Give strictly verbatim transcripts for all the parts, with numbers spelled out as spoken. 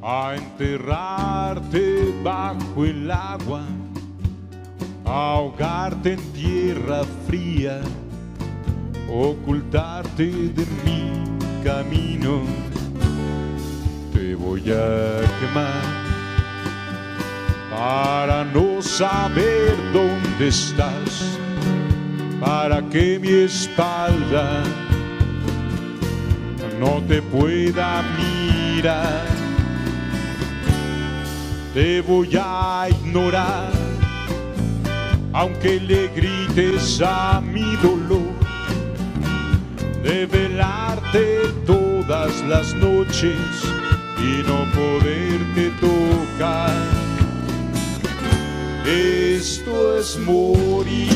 a enterrarte bajo el agua, a ahogarte en tierra fría, ocultarte de mi camino. Te voy a quemar para no saber dónde estás, para que mi espalda no te pueda mirar. Te voy a ignorar, aunque le grites a mi dolor, de velarte todas las noches y no poderte tocar. Esto es morir,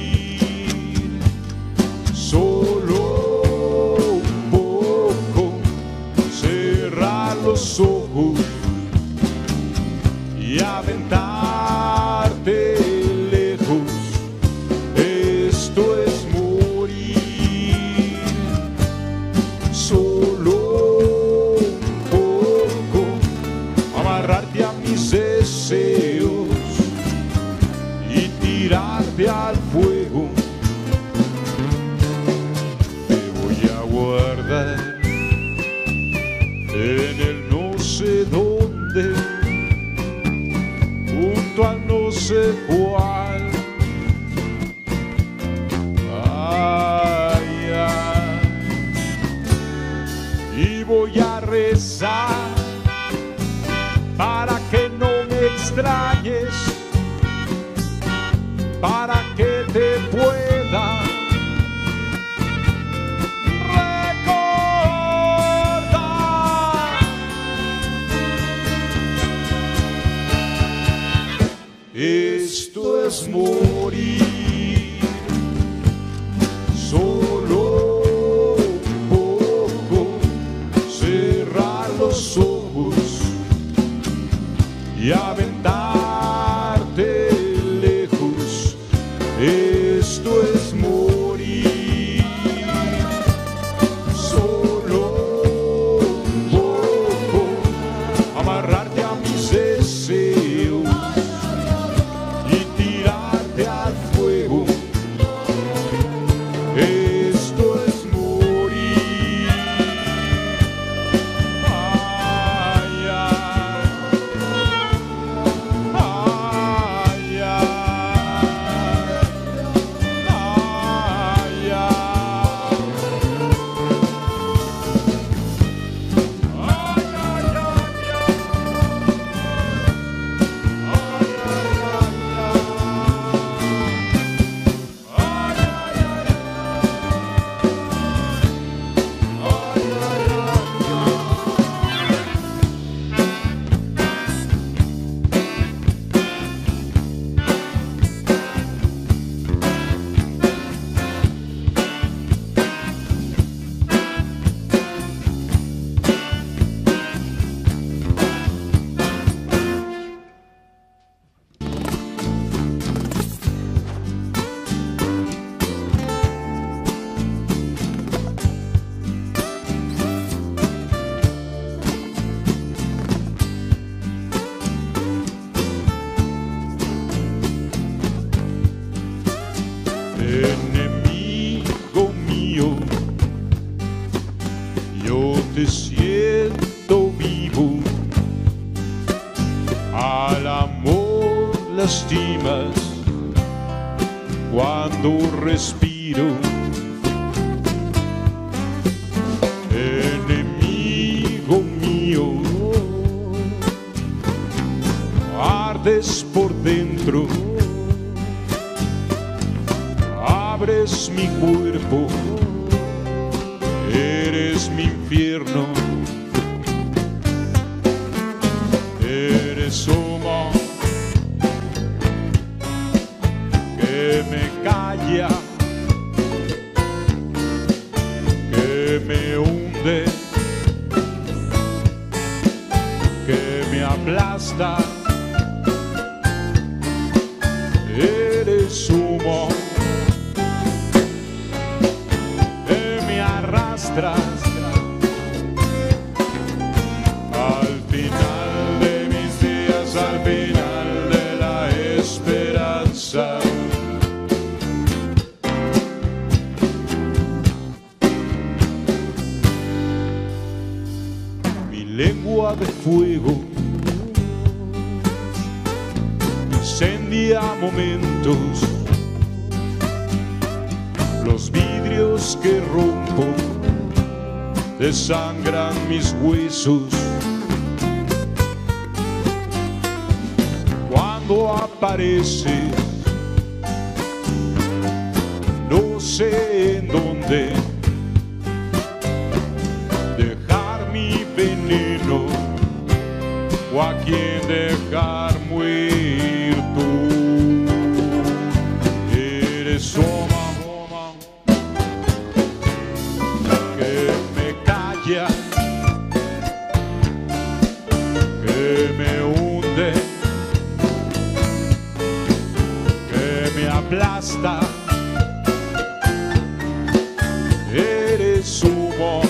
solo un poco, cerrar los ojos y aventarte lejos. Esto es morir, solo un poco, amarrarte a mis deseos y tirarte al fuego. Te voy a guardar en el no sé dónde, junto al no sé cuál. Ay, ay. Y voy a rezar para que no me extrañes, para que te pueda recordar. Esto es morir, solo un poco, cerrar los ojos y aventarte lejos. Esto es morir, solo un poco, amarrarte a mis deseos y tirarte al fuego. Esto es morir. Ay, ay. Ay, ay. Ay, ay. Enemigo mío, yo te siento vivo, al amor lastimas cuando respiro. Enemigo mío, ardes por dentro, abres mi cuerpo, eres mi infierno, eres humo que me calla, que me hunde, que me aplasta. Eres humo que me arrastras al final. bola de fuego incendia momentos, los vidrios que rompo desangran mis huesos. Cuando aparece, no sé en dónde dejar mi veneno o a quién dejar muerto. Eres soma, que me calla, que me hunde, que me aplasta. Eres humo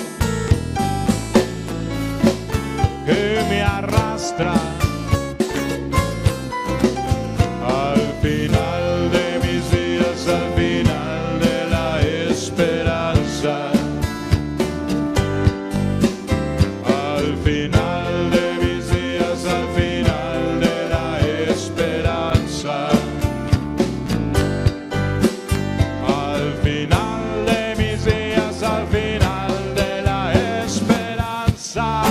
que me arrastra al final de mis días, al final de la esperanza, al final de mis días, al final de la esperanza, al final de mis días, al final de la esperanza.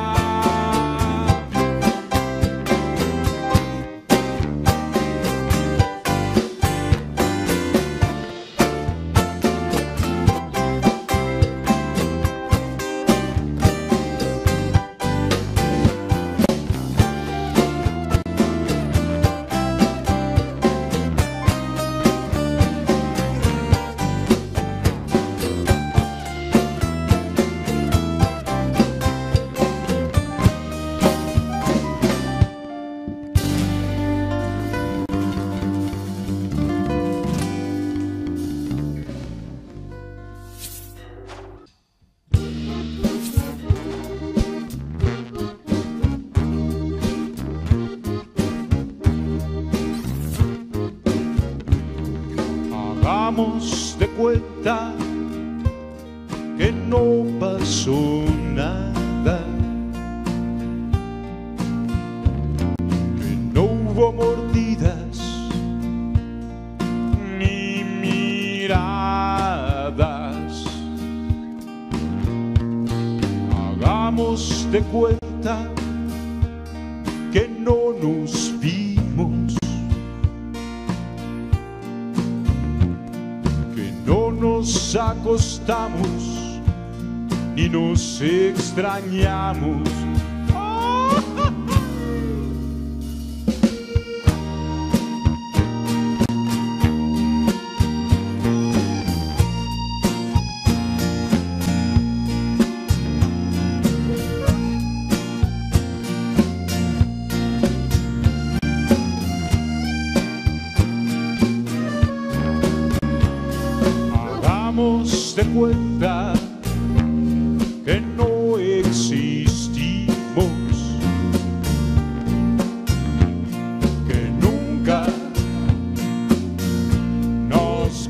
Hagamos de cuenta que no pasó nada, que no hubo mordidas ni miradas. Hagamos de cuenta que no nos vimos, no nos acostamos ni nos extrañamos. Hagamos de cuenta que no existimos, que nunca nos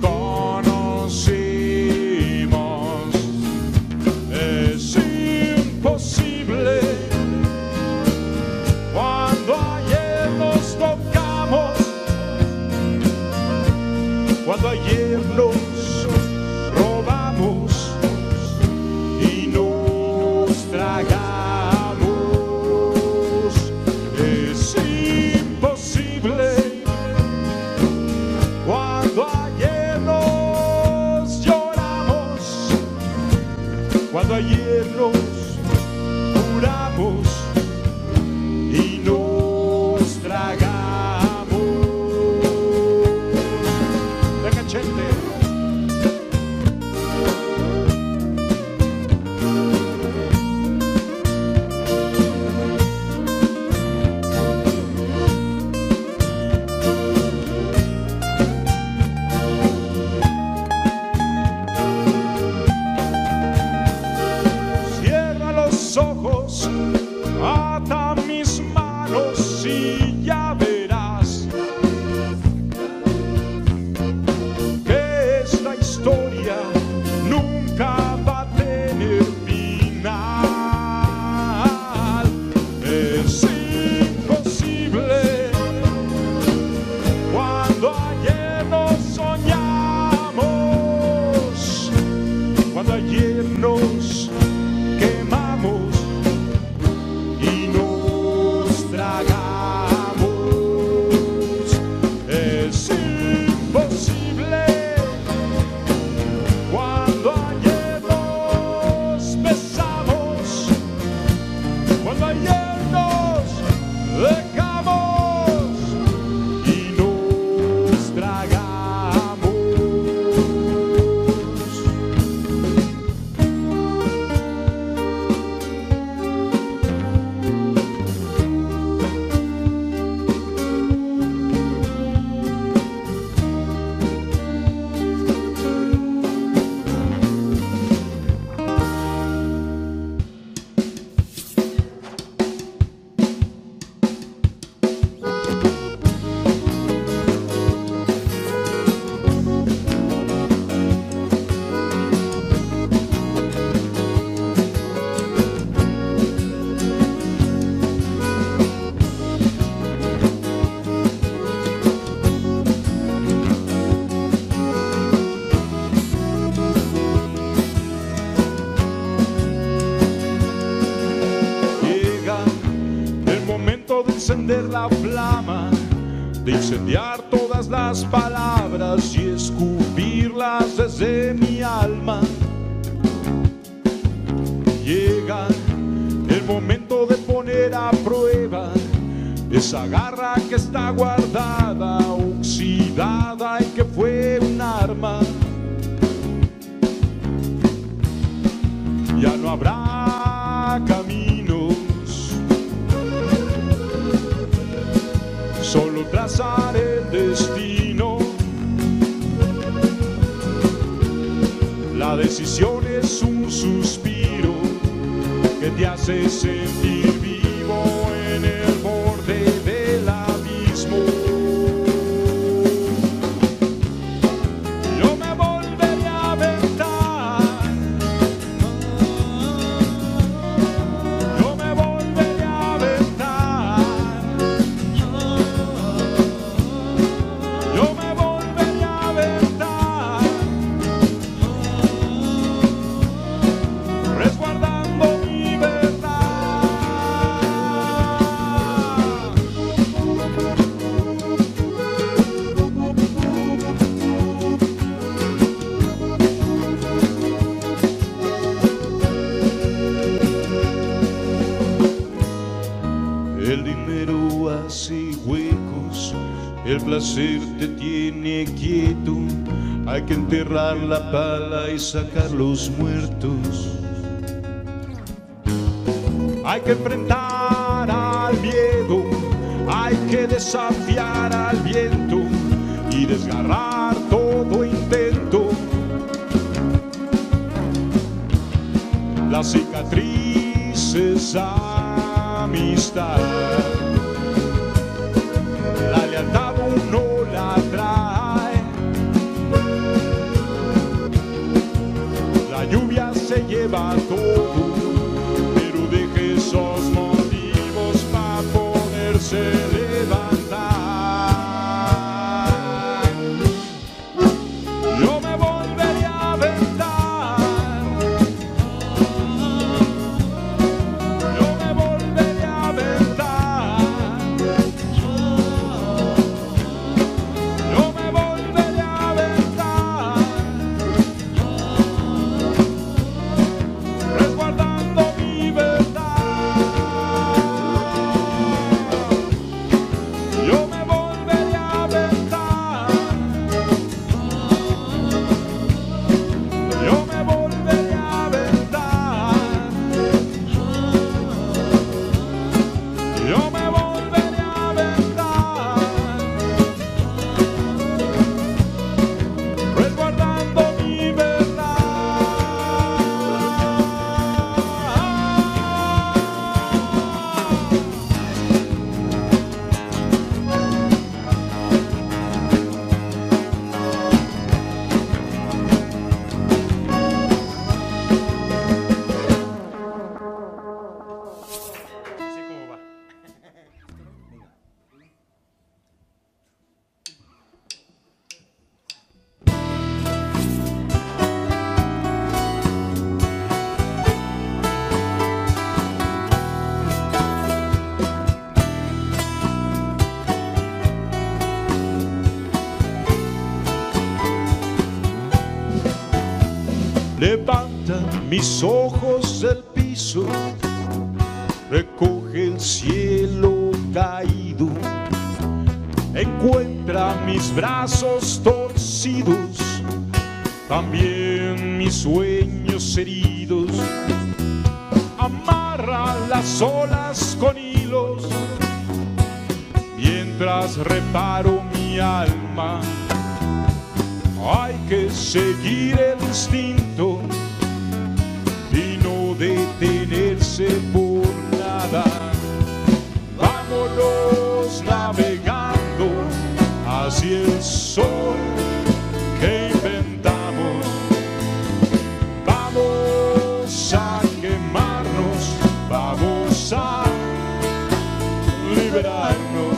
conocimos. Es imposible cuando ayer nos tocamos, cuando ayer nos y nos tragamos. Es imposible cuando ayer nos lloramos, cuando ayer nos juramos y nos tragamos. Venga, gente. encender la flama, de incendiar todas las palabras y escupirlas desde mi alma. Llega el momento de poner a prueba esa garra que está guardada, oxidada y que fue un arma. Ya no habrá caminos, solo trazar el destino. La decisión es un suspiro que te hace sentir vivo en el borde del abismo. Yo me volveré a aventar, yo me volveré a aventar, yo me volveré a aventar, resguardando mi verdad. El dinero hace huecos, el placer te tiene quieto. Hay que enterrar la pala y sacar los muertos. Hay que enfrentar al miedo, hay que desafiar al viento y desgarrar todo intento. La cicatriz es amistad, la lealtad uno la trae. La lluvia se lleva todo, pero deje esos motivos para poderse levantar. Yo me volveré a aventar, yo me volveré a aventar, yo me volveré a aventar, resguardando mi verdad. Yo me volveré a aventar, yo me volveré a aventar, yo me volveré a aventar, resguardando mi verdad. Así como va. Levanta mis ojos del piso, recoge el cielo caído, encuentra mis brazos torcidos, también mis sueños heridos. Amarra las olas con hilos, mientras reparo mi alma. Hay que seguir el instinto y no detenerse por nada. Vámonos navegando hacia el sol que inventamos. Vamos a quemarnos, vamos a liberarnos.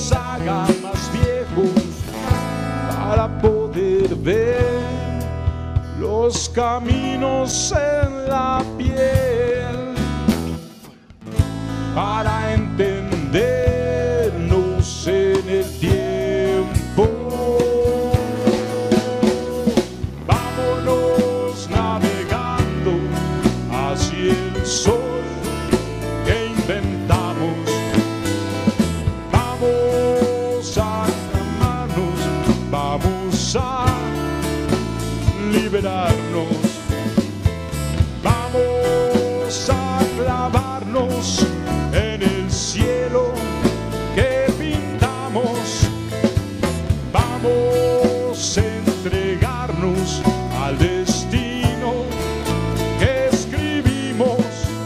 nos haga más viejos para poder ver los caminos en la piel, para entendernos en el tiempo. Vámonos navegando hacia el sol que inventamos. Vamos a amarnos, vamos a liberarnos, vamos a clavarnos en el cielo que pintamos, vamos a entregarnos al destino que escribimos.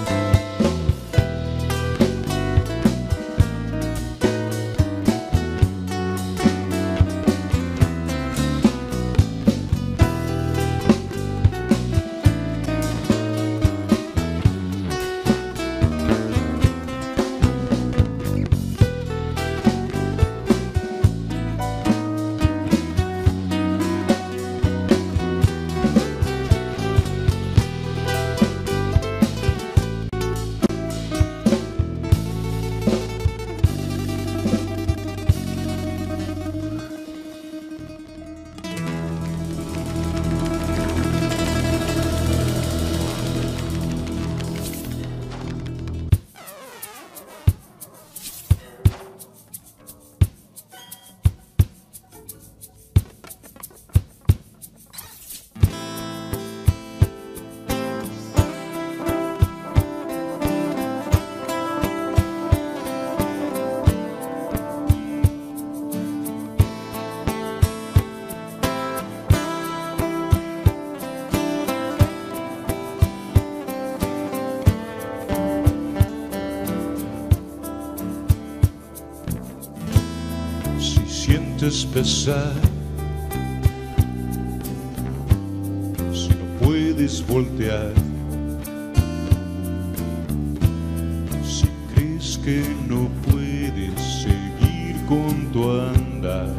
Sientes pesar, si no puedes voltear, si crees que no puedes seguir con tu andar,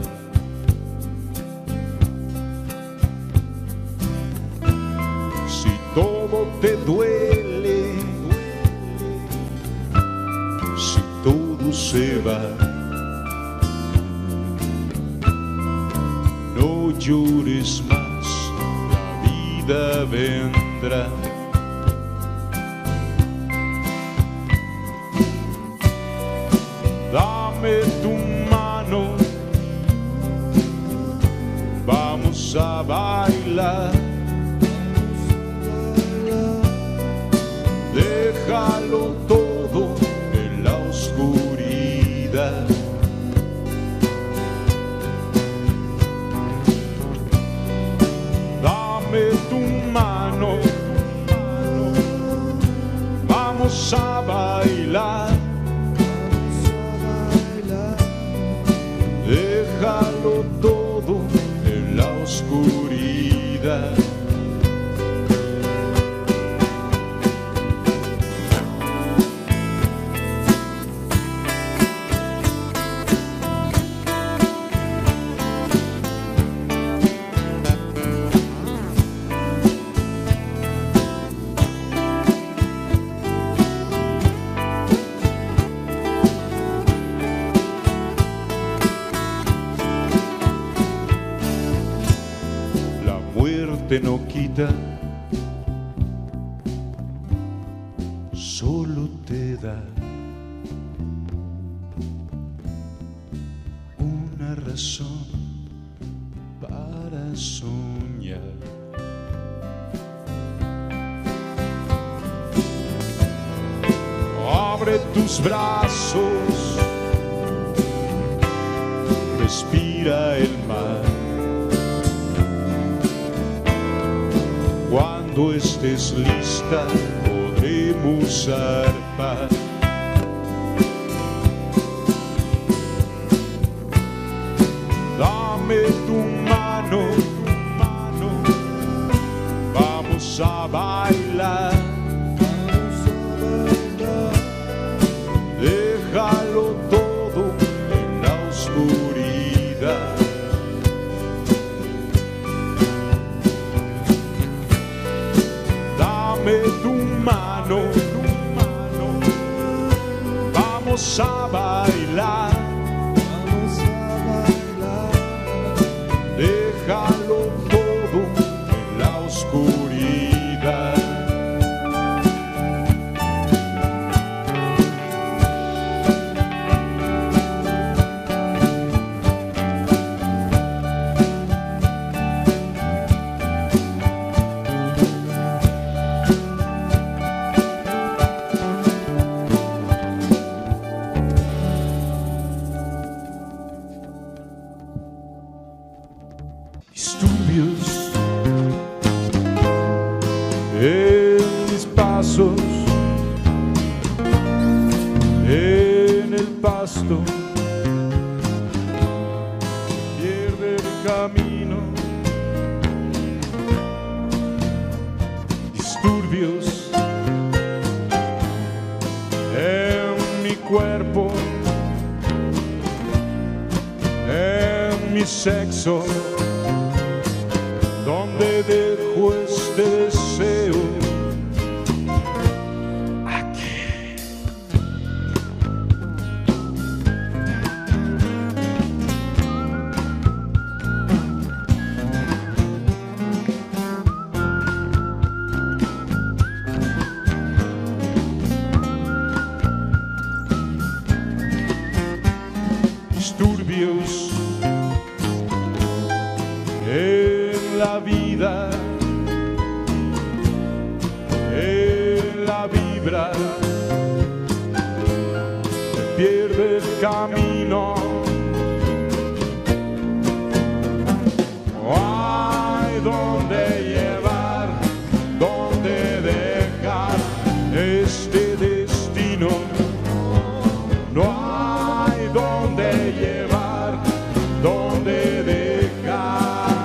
si todo te duele, si todo se va, no llores más, la vida vendrá. Dame tu mano, vamos a bailar. Déjalo todo en la oscuridad. Tu mano, vamos a bailar, déjalo todo en la oscuridad. No quita, solo te da una razón para soñar. Abre tus brazos, respira el mar. Cuando estés lista, podremos zarpar. Dame tu mano, vamos a bailar. Déjalo todo en la oscuridad. oscuridad. Dame tu mano, tu mano, vamos a bailar, vamos a bailar, déjalo todo en la oscuridad. Disturbios en mis pasos, en el pasto, pierde el camino. Disturbios en mi cuerpo, en mi sexo, donde dejo este deseo. Aquí. Disturbios en la vida, en la vibra, se pierde el camino. No hay donde llevar, donde dejar este destino. No hay donde llevar, donde dejar.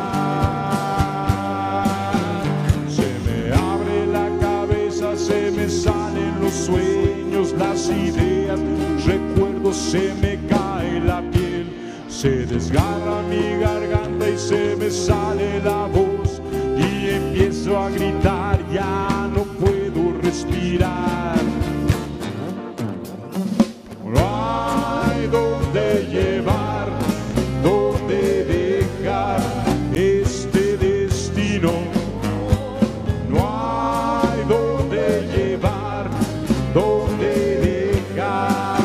Se me salen los sueños, las ideas, recuerdos, se me cae la piel, se desgarra mi garganta y se me sale la voz y empiezo a gritar, ya no puedo respirar. No hay donde llevar, donde dejar este destino. Donde dejar.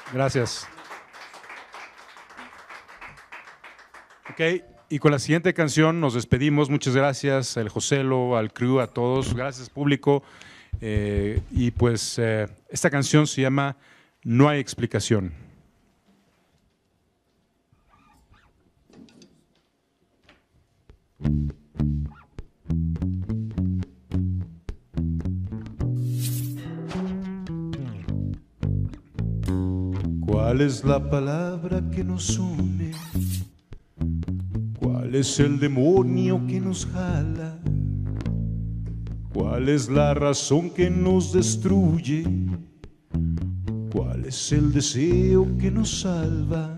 Gracias. Ok, y con la siguiente canción nos despedimos. Muchas gracias al Joselo, al crew, a todos. Gracias, público. Eh, y pues eh, esta canción se llama No hay explicación. ¿Cuál es la palabra que nos une? ¿Cuál es el demonio que nos jala? ¿Cuál es la razón que nos destruye? ¿Cuál es el deseo que nos salva?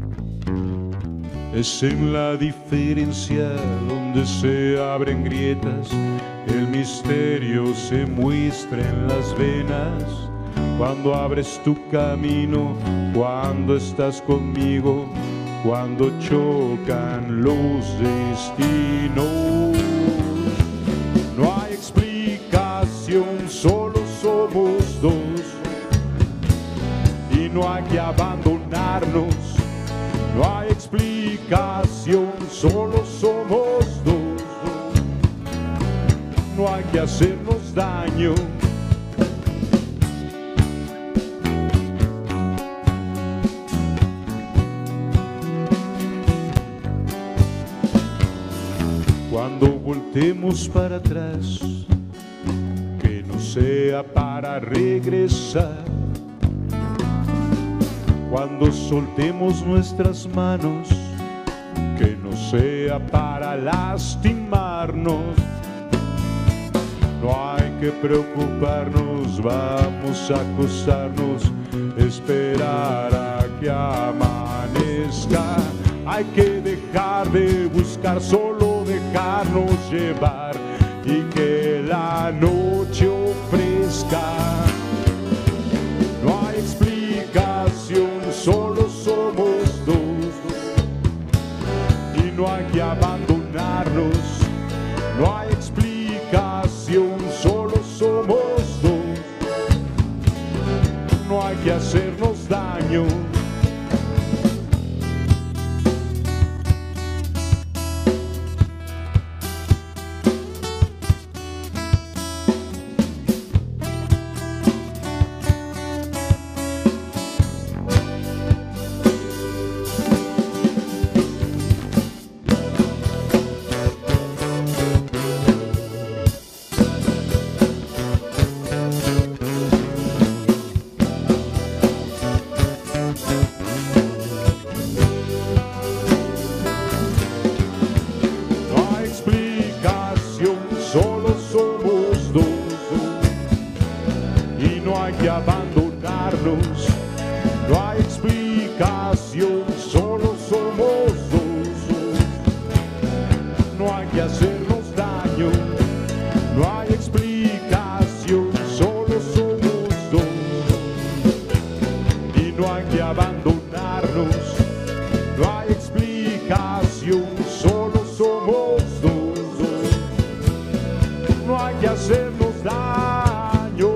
Es en la diferencia donde se abren grietas, el misterio se muestra en las venas. Cuando abres tu camino, cuando estás conmigo, cuando chocan los destinos. No hay explicación, solo somos dos. Y no hay que abandonarnos. No hay explicación, solo somos dos. No hay que hacernos daño. Cuando voltemos para atrás, que no sea para regresar. Cuando soltemos nuestras manos, que no sea para lastimarnos. No hay que preocuparnos, vamos a acostarnos, esperar a que amanezca. Hay que dejar de buscar, solo dejarnos llevar y que la noche ofrezca. No hay explicación, solo somos dos. Y no hay que abandonarnos. No hay explicación, solo somos dos. No hay que hacernos daño. Solo somos dos y no hay que abandonarnos. No hay explicación, solo somos dos. No hay que hacernos daño. No hay explicación, solo somos dos. Y no hay que abandonarnos. No hay explicación, solo somos dos. No hay que hacernos daño.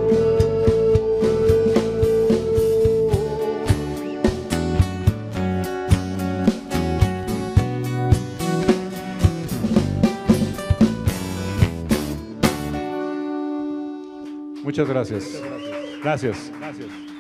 Muchas gracias. Gracias. Gracias.